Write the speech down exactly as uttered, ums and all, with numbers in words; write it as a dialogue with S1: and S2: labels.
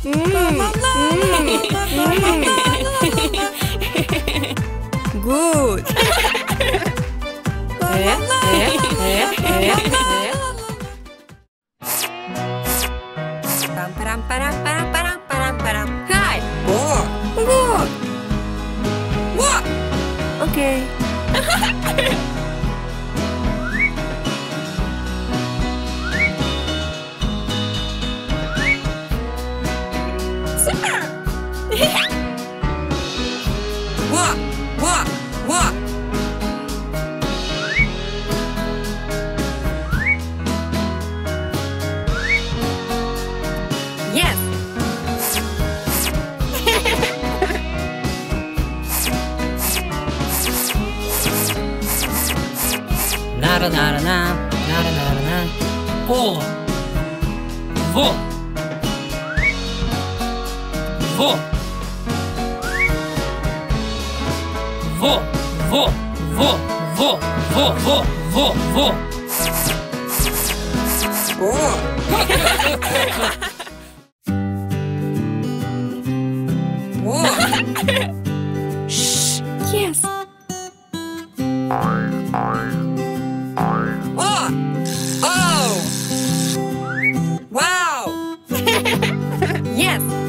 S1: Good. eh, eh, eh, eh, eh. Pam, param, param, param, param, param, param. Hi.
S2: Walk.
S1: Walk.
S2: Walk.
S1: Okay.
S2: Walk. Walk. Walk.
S1: Yes.
S3: Nara nara na, nara nara na. О. Во. Во. Во. Во. Во. Во. Во. Во. Во. Во.
S2: Walk. Walk.
S1: Shh. Yes.
S2: Walk. Oh. Wow.
S1: Yes.